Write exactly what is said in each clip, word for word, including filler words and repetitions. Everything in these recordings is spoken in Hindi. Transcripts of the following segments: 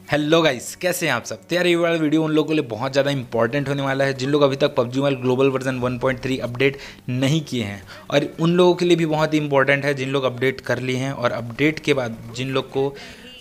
हेलो गाइस, कैसे हैं आप सब। तो यार ये वाला वीडियो उन लोगों के लिए बहुत ज़्यादा इंपॉर्टेंट होने वाला है जिन लोग अभी तक PUBG mobile global version one point three update नहीं किए हैं, और उन लोगों के लिए भी बहुत ही इंपॉर्टेंट है जिन लोग अपडेट कर लिए हैं और अपडेट के बाद जिन लोग को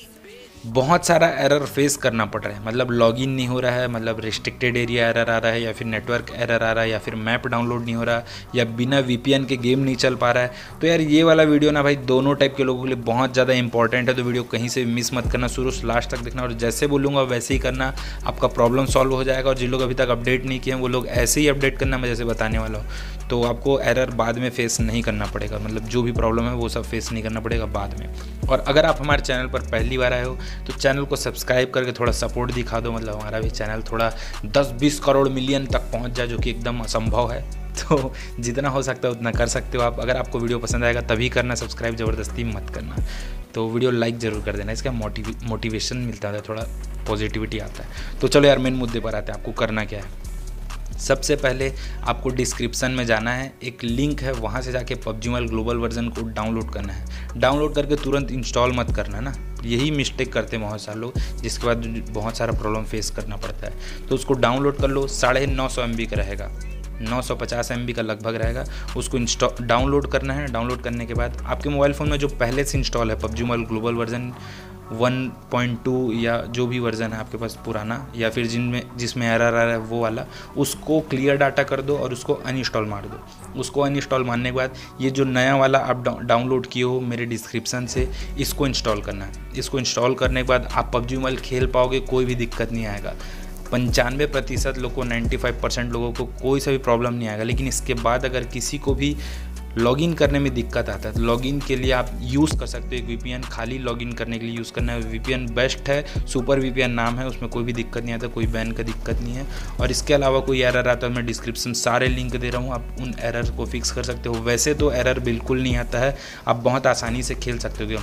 बहुत सारा एरर फेस करना पड़ रहा है। मतलब लॉगिन नहीं हो रहा है, मतलब रिस्ट्रिक्टेड एरिया एरर आ रहा है, या फिर नेटवर्क एरर आ रहा है, या फिर मैप डाउनलोड नहीं हो रहा, या बिना वीपीएन के गेम नहीं चल पा रहा है। तो यार ये वाला वीडियो ना भाई दोनों टाइप के लोगों के लिए बहुत ज़्यादा इंपॉर्टेंट है। तो वीडियो कहीं से मिस मत करना, शुरू से लास्ट तक देखना, और जैसे बोलूँगा वैसे ही करना, आपका प्रॉब्लम सॉल्व हो जाएगा। और जिन लोग अभी तक अपडेट नहीं किए हैं वो लोग ऐसे ही अपडेट करना, मैं जैसे बताने वाला हूँ, तो आपको एरर बाद में फेस नहीं करना पड़ेगा। मतलब जो भी प्रॉब्लम है वो सब फेस नहीं करना पड़ेगा बाद में। और अगर आप हमारे चैनल पर पहली बार आए हो तो चैनल को सब्सक्राइब करके थोड़ा सपोर्ट दिखा दो। मतलब हमारा भी चैनल थोड़ा दस बीस करोड़ मिलियन तक पहुंच जाए, जो कि एकदम असंभव है। तो जितना हो सकता है उतना कर सकते हो आप। अगर आपको वीडियो पसंद आएगा तभी करना, सब्सक्राइब ज़बरदस्ती मत करना। तो वीडियो लाइक ज़रूर कर देना, इसका मोटिव मोटिवेशन मिलता है, थोड़ा पॉजिटिविटी आता है। तो चलो यार मेन मुद्दे पर आते हैं। आपको करना क्या है, सबसे पहले आपको डिस्क्रिप्शन में जाना है, एक लिंक है, वहाँ से जाके पबजी मोबाइल ग्लोबल वर्जन को डाउनलोड करना है। डाउनलोड करके तुरंत इंस्टॉल मत करना ना, यही मिस्टेक करते हैं बहुत सारे लोग, जिसके बाद बहुत सारा प्रॉब्लम फेस करना पड़ता है। तो उसको डाउनलोड कर लो, साढ़े नौ सौ एम बी का रहेगा, नौ सौ पचास एम बी का लगभग रहेगा। उसको इंस्टॉल डाउनलोड करना है। डाउनलोड करने के बाद आपके मोबाइल फ़ोन में जो पहले से इंस्टॉल है PUBG mobile global version one point two या जो भी वर्ज़न है आपके पास पुराना, या फिर जिनमें जिसमें एरर आ रहा है वो वाला, उसको क्लियर डाटा कर दो और उसको अनइंस्टॉल मार दो। उसको अनइंस्टॉल मारने के बाद ये जो नया वाला आप डाउनलोड किए हो मेरे डिस्क्रिप्शन से, इसको इंस्टॉल करना है। इसको इंस्टॉल करने के बाद आप पबजी मोबाइल खेल पाओगे, कोई भी दिक्कत नहीं आएगा। पंचानवे प्रतिशत लोगों को, नाइन्टी फाइव परसेंट लोगों को कोई सा भी प्रॉब्लम नहीं आएगा। लेकिन इसके बाद अगर किसी को भी लॉगिन करने में दिक्कत आता है तो लॉगिन के लिए आप यूज़ कर सकते हो एक वीपीएन। खाली लॉगिन करने के लिए यूज़ करना है। वीपीएन बेस्ट है, सुपर वीपीएन नाम है, उसमें कोई भी दिक्कत नहीं आता, कोई बैन का दिक्कत नहीं है। और इसके अलावा कोई एरर आता है, मैं डिस्क्रिप्शन सारे लिंक दे रहा हूँ, आप उन एरर को फिक्स कर सकते हो। वैसे तो एरर बिल्कुल नहीं आता है, आप बहुत आसानी से खेल सकते हो।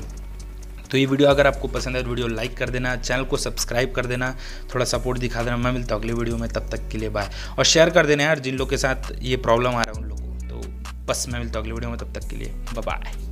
तो ये वीडियो अगर आपको पसंद है तो वीडियो लाइक कर देना, चैनल को सब्सक्राइब कर देना, थोड़ा सपोर्ट दिखा देना। मैं मिलता हूँ अगले वीडियो में, तब तक के लिए बाय। और शेयर कर देना यार जिन लोग के साथ ये प्रॉब्लम आ रहा है उन लोगों को। तो बस मैं मिलता हूँ अगले वीडियो में, तब तक के लिए बाय बाय।